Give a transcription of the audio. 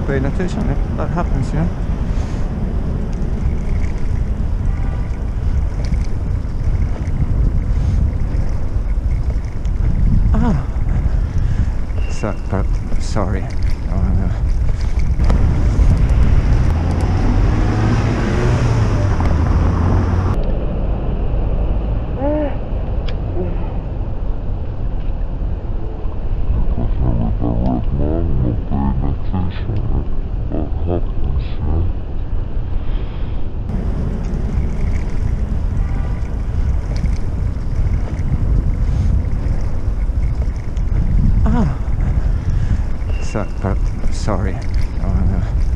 not paying attention, that happens, you know. Sorry. Oh, no. Sorry. Oh, no.